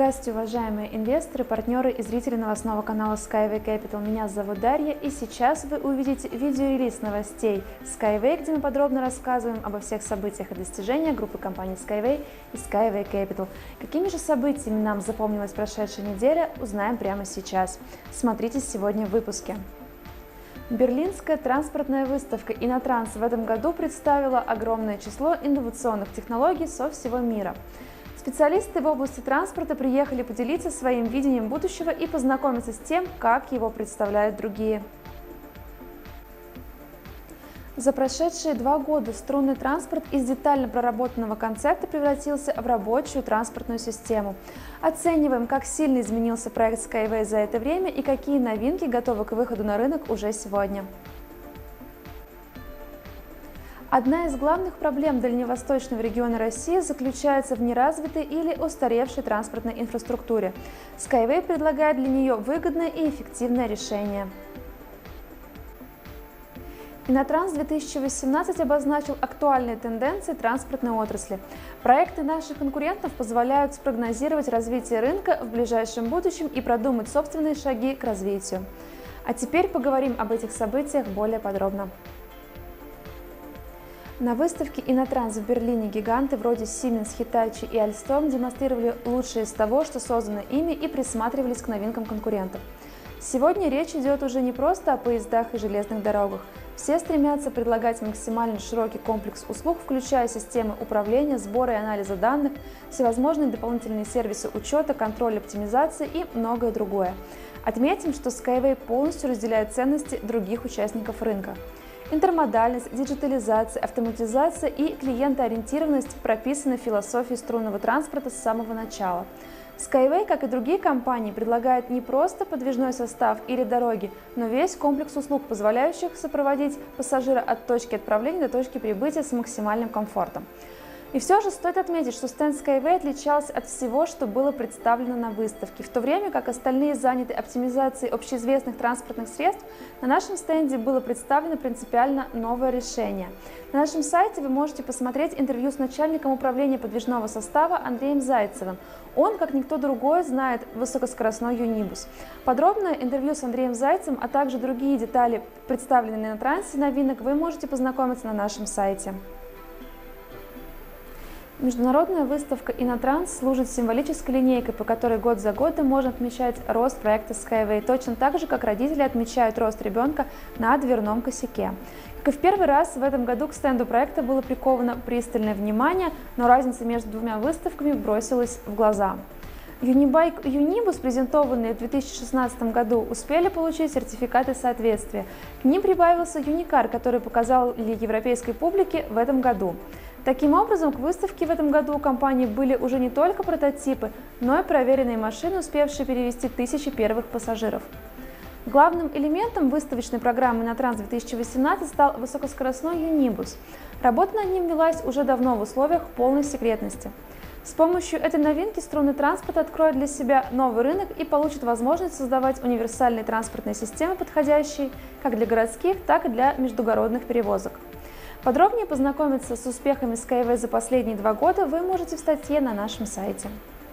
Здравствуйте, уважаемые инвесторы, партнеры и зрители новостного канала Skyway Capital. Меня зовут Дарья, и сейчас вы увидите видеорелиз новостей Skyway, где мы подробно рассказываем обо всех событиях и достижениях группы компаний Skyway и Skyway Capital. Какими же событиями нам запомнилась прошедшая неделя, узнаем прямо сейчас. Смотрите сегодня в выпуске. Берлинская транспортная выставка Инотранс в этом году представила огромное число инновационных технологий со всего мира. Специалисты в области транспорта приехали поделиться своим видением будущего и познакомиться с тем, как его представляют другие. За прошедшие 2 года струнный транспорт из детально проработанного концепта превратился в рабочую транспортную систему. Оцениваем, как сильно изменился проект Skyway за это время и какие новинки готовы к выходу на рынок уже сегодня. Одна из главных проблем дальневосточного региона России заключается в неразвитой или устаревшей транспортной инфраструктуре. Skyway предлагает для нее выгодное и эффективное решение. Инотранс 2018 обозначил актуальные тенденции транспортной отрасли. Проекты наших конкурентов позволяют спрогнозировать развитие рынка в ближайшем будущем и продумать собственные шаги к развитию. А теперь поговорим об этих событиях более подробно. На выставке Инотранс в Берлине гиганты вроде Siemens, Hitachi и Alstom демонстрировали лучшее из того, что создано ими, и присматривались к новинкам конкурентов. Сегодня речь идет уже не просто о поездах и железных дорогах. Все стремятся предлагать максимально широкий комплекс услуг, включая системы управления, сбора и анализа данных, всевозможные дополнительные сервисы учета, контроля, оптимизации и многое другое. Отметим, что Skyway полностью разделяет ценности других участников рынка. Интермодальность, диджитализация, автоматизация и клиентоориентированность прописаны в философии струнного транспорта с самого начала. Skyway, как и другие компании, предлагает не просто подвижной состав или дороги, но весь комплекс услуг, позволяющих сопроводить пассажира от точки отправления до точки прибытия с максимальным комфортом. И все же стоит отметить, что стенд Skyway отличался от всего, что было представлено на выставке. В то время как остальные заняты оптимизацией общеизвестных транспортных средств, на нашем стенде было представлено принципиально новое решение. На нашем сайте вы можете посмотреть интервью с начальником управления подвижного состава Андреем Зайцевым. Он, как никто другой, знает высокоскоростной юнибус. Подробное интервью с Андреем Зайцевым, а также другие детали, представленные на Инотрансе новинок, вы можете познакомиться на нашем сайте. Международная выставка Инотранс служит символической линейкой, по которой год за годом можно отмечать рост проекта Skyway, точно так же, как родители отмечают рост ребенка на дверном косяке. Как и в первый раз, в этом году к стенду проекта было приковано пристальное внимание, но разница между двумя выставками бросилась в глаза. Юнибайк и Юнибус, презентованные в 2016 году, успели получить сертификаты соответствия. К ним прибавился Юникар, который показал европейской публике в этом году. Таким образом, к выставке в этом году у компании были уже не только прототипы, но и проверенные машины, успевшие перевезти тысячи первых пассажиров. Главным элементом выставочной программы Инотранс 2018 стал высокоскоростной Юнибус. Работа над ним велась уже давно в условиях полной секретности. С помощью этой новинки струнный транспорт откроет для себя новый рынок и получит возможность создавать универсальные транспортные системы, подходящие как для городских, так и для междугородных перевозок. Подробнее познакомиться с успехами Skyway за последние 2 года вы можете в статье на нашем сайте.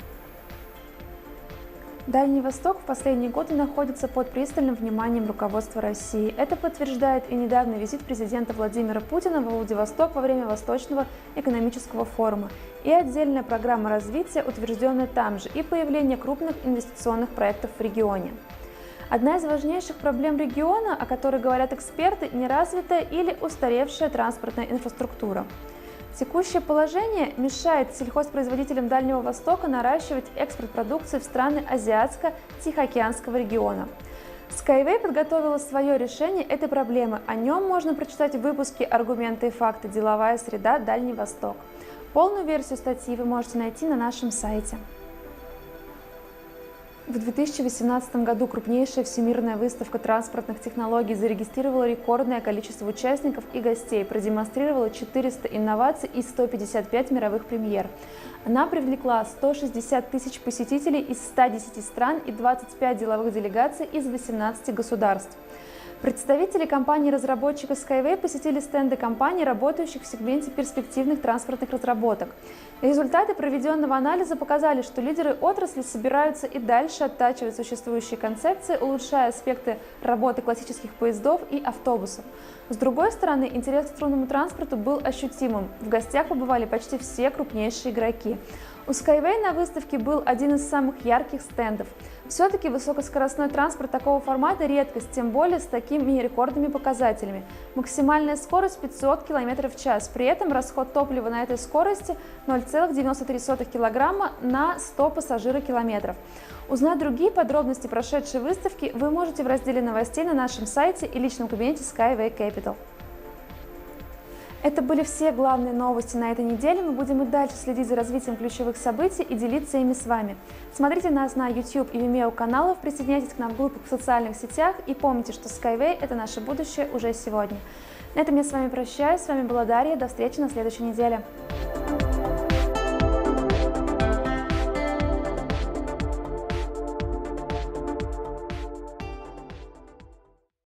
Дальний Восток в последние годы находится под пристальным вниманием руководства России. Это подтверждает и недавний визит президента Владимира Путина во Владивосток во время Восточного экономического форума, и отдельная программа развития, утвержденная там же, и появление крупных инвестиционных проектов в регионе. Одна из важнейших проблем региона, о которой говорят эксперты, неразвитая или устаревшая транспортная инфраструктура. Текущее положение мешает сельхозпроизводителям Дальнего Востока наращивать экспорт продукции в страны Азиатско-Тихоокеанского региона. Skyway подготовила свое решение этой проблемы. О нем можно прочитать в выпуске «Аргументы и факты. Деловая среда. Дальний Восток». Полную версию статьи вы можете найти на нашем сайте. В 2018 году крупнейшая всемирная выставка транспортных технологий зарегистрировала рекордное количество участников и гостей, продемонстрировала 400 инноваций и 155 мировых премьер. Она привлекла 160 тысяч посетителей из 110 стран и 25 деловых делегаций из 18 государств. Представители компаний-разработчиков Skyway посетили стенды компаний, работающих в сегменте перспективных транспортных разработок. Результаты проведенного анализа показали, что лидеры отрасли собираются и дальше оттачивать существующие концепции, улучшая аспекты работы классических поездов и автобусов. С другой стороны, интерес к струнному транспорту был ощутимым. В гостях побывали почти все крупнейшие игроки. У Skyway на выставке был один из самых ярких стендов. Все-таки высокоскоростной транспорт такого формата – редкость, тем более с такими рекордными показателями. Максимальная скорость 500 км в час, при этом расход топлива на этой скорости 0,93 кг на 100 пассажирокилометров. Узнать другие подробности прошедшей выставки вы можете в разделе новостей на нашем сайте и личном кабинете Skyway Capital. Это были все главные новости на этой неделе. Мы будем и дальше следить за развитием ключевых событий и делиться ими с вами. Смотрите нас на YouTube и Vimeo каналах, присоединяйтесь к нам в группах в социальных сетях и помните, что Skyway – это наше будущее уже сегодня. На этом я с вами прощаюсь. С вами была Дарья. До встречи на следующей неделе.